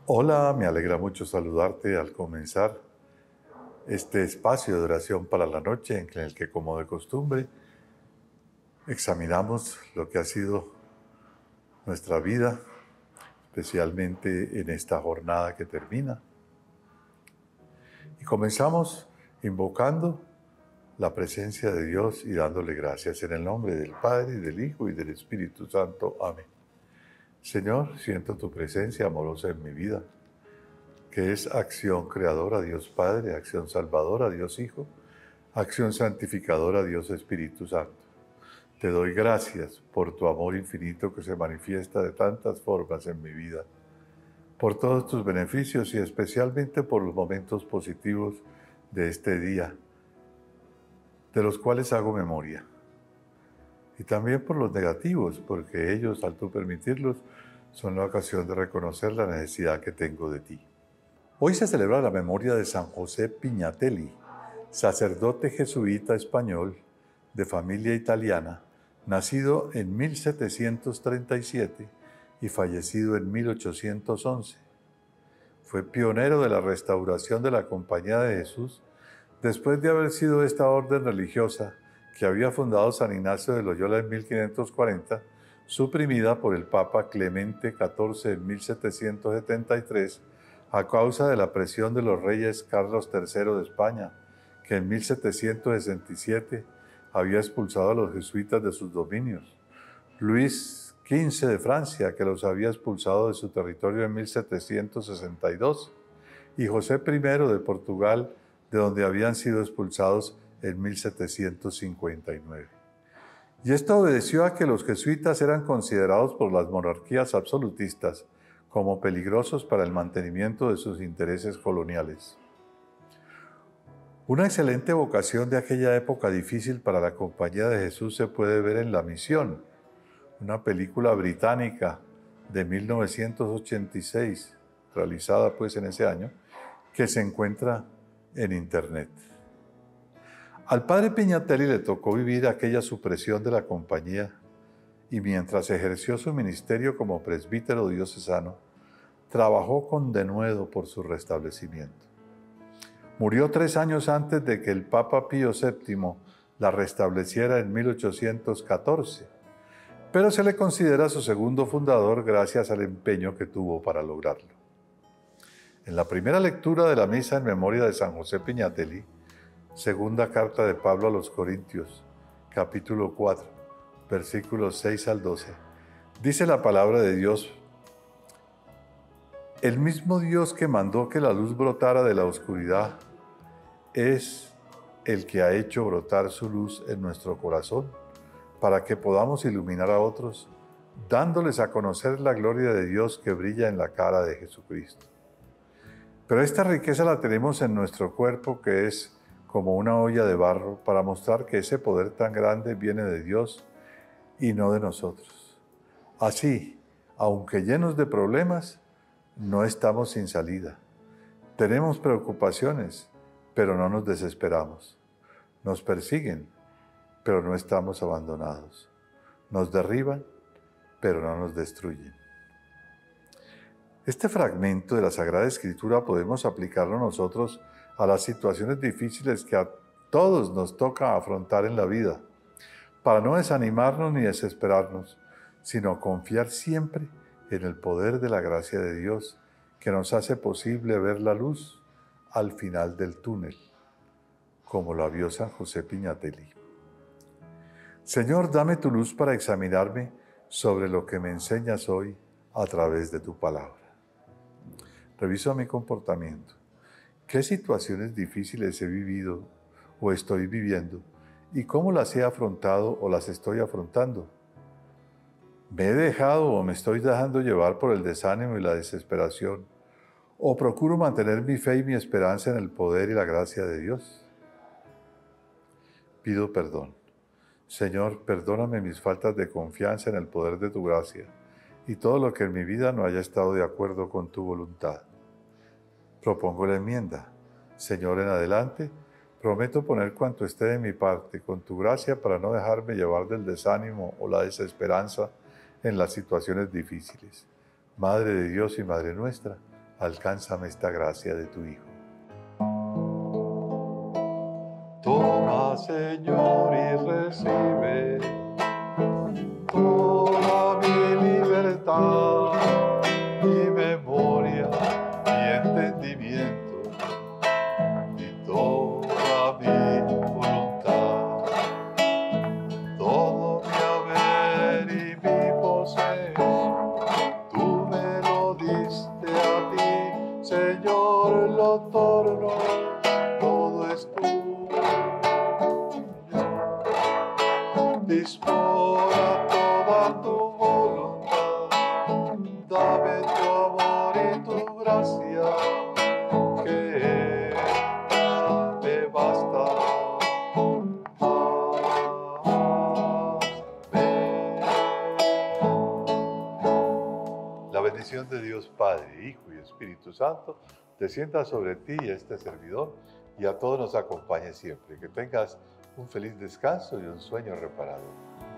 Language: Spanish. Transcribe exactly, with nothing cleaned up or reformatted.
Hola, me alegra mucho saludarte al comenzar este espacio de oración para la noche en el que, como de costumbre, examinamos lo que ha sido nuestra vida, especialmente en esta jornada que termina. Y comenzamos invocando la presencia de Dios y dándole gracias en el nombre del Padre, y del Hijo y del Espíritu Santo. Amén. Señor, siento tu presencia amorosa en mi vida, que es acción creadora, Dios Padre, acción salvadora, Dios Hijo, acción santificadora, Dios Espíritu Santo. Te doy gracias por tu amor infinito que se manifiesta de tantas formas en mi vida, por todos tus beneficios y especialmente por los momentos positivos de este día, de los cuales hago memoria. Y también por los negativos, porque ellos, al tú permitirlos, son la ocasión de reconocer la necesidad que tengo de ti. Hoy se celebra la memoria de San José Pignatelli, sacerdote jesuita español de familia italiana, nacido en mil setecientos treinta y siete y fallecido en mil ochocientos once. Fue pionero de la restauración de la Compañía de Jesús después de haber sido esta orden religiosa que había fundado San Ignacio de Loyola en mil quinientos cuarenta, suprimida por el Papa Clemente catorce en mil setecientos setenta y tres a causa de la presión de los reyes Carlos tercero de España, que en mil setecientos sesenta y siete había expulsado a los jesuitas de sus dominios, Luis quince de Francia, que los había expulsado de su territorio en mil setecientos sesenta y dos, y José primero de Portugal, de donde habían sido expulsados en mil setecientos cincuenta y nueve. Y esto obedeció a que los jesuitas eran considerados por las monarquías absolutistas como peligrosos para el mantenimiento de sus intereses coloniales. Una excelente vocación de aquella época difícil para la Compañía de Jesús se puede ver en La Misión, una película británica de mil novecientos ochenta y seis, realizada pues en ese año, que se encuentra en internet. Al padre Pignatelli le tocó vivir aquella supresión de la compañía y mientras ejerció su ministerio como presbítero diocesano, trabajó con denuedo por su restablecimiento. Murió tres años antes de que el Papa Pío séptimo la restableciera en mil ochocientos catorce, pero se le considera su segundo fundador gracias al empeño que tuvo para lograrlo. En la primera lectura de la misa en memoria de San José Pignatelli, segunda carta de Pablo a los Corintios, capítulo cuatro, versículos seis al doce, dice la palabra de Dios: el mismo Dios que mandó que la luz brotara de la oscuridad es el que ha hecho brotar su luz en nuestro corazón para que podamos iluminar a otros, dándoles a conocer la gloria de Dios que brilla en la cara de Jesucristo. Pero esta riqueza la tenemos en nuestro cuerpo, que es como una olla de barro, para mostrar que ese poder tan grande viene de Dios y no de nosotros. Así, aunque llenos de problemas, no estamos sin salida. Tenemos preocupaciones, pero no nos desesperamos. Nos persiguen, pero no estamos abandonados. Nos derriban, pero no nos destruyen. Este fragmento de la Sagrada Escritura podemos aplicarlo nosotros a las situaciones difíciles que a todos nos toca afrontar en la vida, para no desanimarnos ni desesperarnos, sino confiar siempre en el poder de la gracia de Dios, que nos hace posible ver la luz al final del túnel, como la vio San José Pignatelli. Señor, dame tu luz para examinarme sobre lo que me enseñas hoy a través de tu palabra. Reviso mi comportamiento. ¿Qué situaciones difíciles he vivido o estoy viviendo y cómo las he afrontado o las estoy afrontando? ¿Me he dejado o me estoy dejando llevar por el desánimo y la desesperación? ¿O procuro mantener mi fe y mi esperanza en el poder y la gracia de Dios? Pido perdón. Señor, perdóname mis faltas de confianza en el poder de tu gracia y todo lo que en mi vida no haya estado de acuerdo con tu voluntad. Propongo la enmienda. Señor, en adelante, prometo poner cuanto esté de mi parte con tu gracia para no dejarme llevar del desánimo o la desesperanza en las situaciones difíciles. Madre de Dios y Madre nuestra, alcánzame esta gracia de tu Hijo. Toma, Señor, y recibe toda mi libertad, mi memoria, mi entendimiento y toda mi voluntad, todo mi haber y mi posesión, tú me lo diste a ti, Señor, lo torno, todo es tuyo. Dispona toda tu voluntad, dame tu amor y tu gracia, que ella me basta. Amén. La bendición de Dios Padre, Hijo y Espíritu Santo descienda sobre ti y este servidor y a todos nos acompañe siempre. Que tengas un feliz descanso y un sueño reparador.